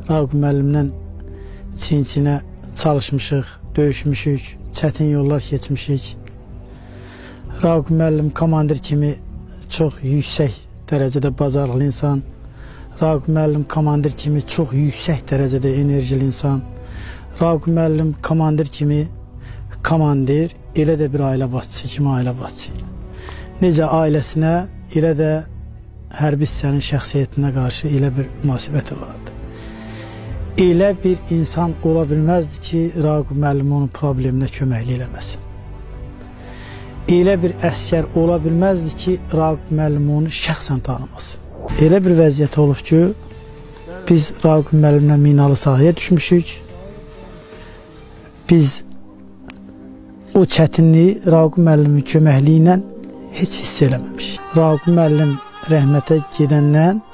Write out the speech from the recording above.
Raqib müəllimlə çin-çinə çalışmışıq, döyüşmüşük, çətin yollar keçmişik. Raqib müəllim komandir kimi çox yüksək dərəcədə bacarıqlı insan. Raqib müəllim komandir kimi çox yüksək dərəcədə enerjili insan. Raqib müəllim komandir kimi komandir, elə də bir ailə başçısı kimi ailə başçısı. Necə ailəsinə, elə də hərbi hissənin şəxsiyyətinə qarşı elə bir münasibəti vardı. Elə bir insan ola bilməzdi ki, Raqib müəllim onun probleminə köməklik eləməsin. Elə bir əskər ola bilməzdi ki, Raqib müəllim onu şəxsən tanımasın. Elə bir vəziyyət olub ki, biz Raqib müəllimlə minalı sahəyə düşmüşük. Biz o çətinliyi Raqib müəllimin köməkliyi ilə heç hiss eləməmişik. Raqib müəllim rəhmətə gedəndən